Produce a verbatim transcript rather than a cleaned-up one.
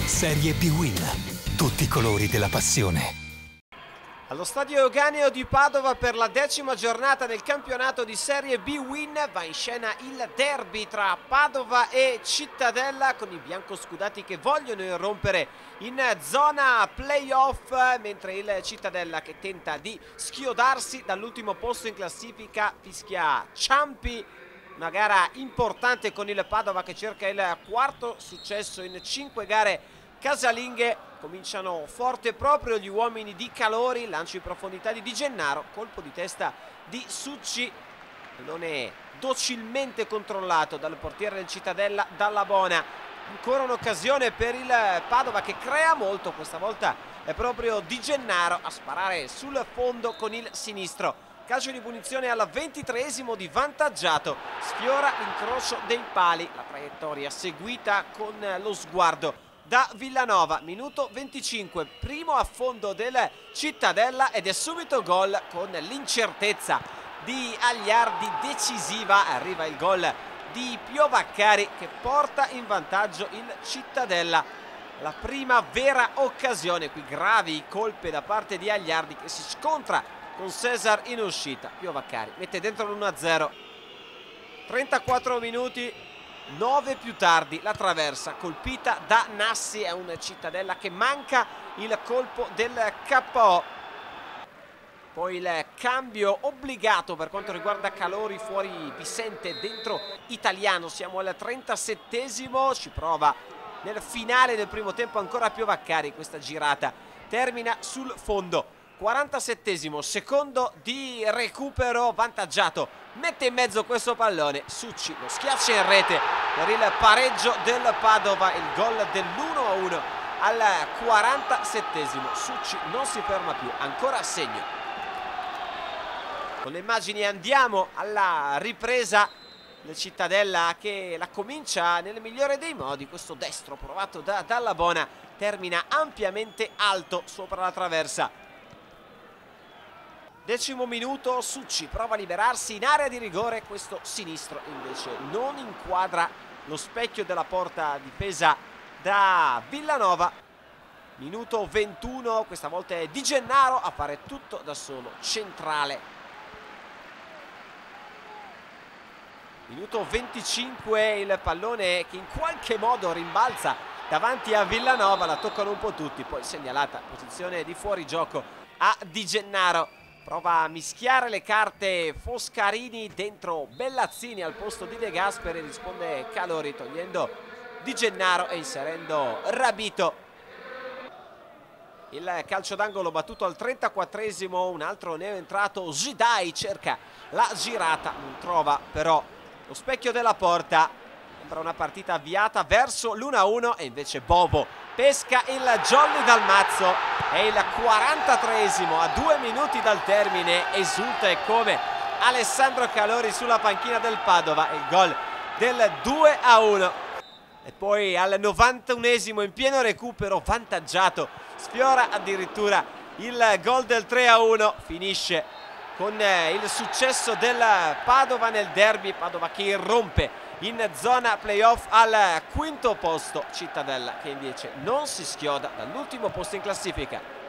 Serie B Win. Tutti i colori della passione. Allo stadio Euganeo di Padova per la decima giornata del campionato di Serie B Win va in scena il derby tra Padova e Cittadella, con i biancoscudati che vogliono irrompere in zona playoff, mentre il Cittadella che tenta di schiodarsi dall'ultimo posto in classifica fischia Ciampi. Una gara importante con il Padova che cerca il quarto successo in cinque gare casalinghe. Cominciano forte proprio gli uomini di Calori, lancio in profondità di Di Gennaro, colpo di testa di Succi, non è docilmente controllato dal portiere del Cittadella, Dalla Bona. Ancora un'occasione per il Padova che crea molto, questa volta è proprio Di Gennaro a sparare sul fondo con il sinistro. Calcio di punizione al ventitreesimo di Vantaggiato, sfiora l'incrocio dei pali, la traiettoria seguita con lo sguardo da Villanova. Minuto venticinque, primo affondo del Cittadella ed è subito gol con l'incertezza di Agliardi decisiva. Arriva il gol di Piovaccari che porta in vantaggio il Cittadella. La prima vera occasione, qui gravi colpe da parte di Agliardi che si scontra con Cesar in uscita. Piovaccari mette dentro l'uno a zero. trentaquattro minuti, nove più tardi la traversa colpita da Nassi. È un Cittadella che manca il colpo del K O. Poi il cambio obbligato per quanto riguarda Calori, fuori Vicente, dentro Italiano. Siamo al trentasettesimo, ci prova nel finale del primo tempo ancora Piovaccari. Questa girata termina sul fondo. quarantasettesimo, secondo di recupero. Vantaggiato mette in mezzo questo pallone, Succi lo schiaccia in rete per il pareggio del Padova, il gol dell'uno a uno al quarantasettesimo. Succi non si ferma più, ancora a segno. Con le immagini andiamo alla ripresa del Cittadella che la comincia nel migliore dei modi. Questo destro provato da Dalla Bona termina ampiamente alto sopra la traversa. Decimo minuto, Succi prova a liberarsi in area di rigore, questo sinistro invece non inquadra lo specchio della porta difesa da Villanova. Minuto ventuno, questa volta è Di Gennaro a fare tutto da solo, centrale. Minuto venticinque, il pallone che in qualche modo rimbalza davanti a Villanova, la toccano un po' tutti, poi segnalata posizione di fuorigioco a Di Gennaro. Prova a mischiare le carte Foscarini, dentro Bellazzini al posto di De Gasperi, risponde Calori togliendo Di Gennaro e inserendo Rabito. Il calcio d'angolo battuto al trentaquattresimo, un altro neoentrato Gidai cerca la girata, non trova però lo specchio della porta. Sembra una partita avviata verso l'uno a uno e invece Bobo pesca il jolly dal mazzo. È il quarantatreesimo, a due minuti dal termine esulta e come Alessandro Calori sulla panchina del Padova, il gol del due a uno. E poi al novantunesimo, in pieno recupero, Vantaggiato sfiora addirittura il gol del tre a uno. Finisce con il successo del Padova nel derby. Padova che irrompe in zona playoff al quinto posto, Cittadella che invece non si schioda dall'ultimo posto in classifica.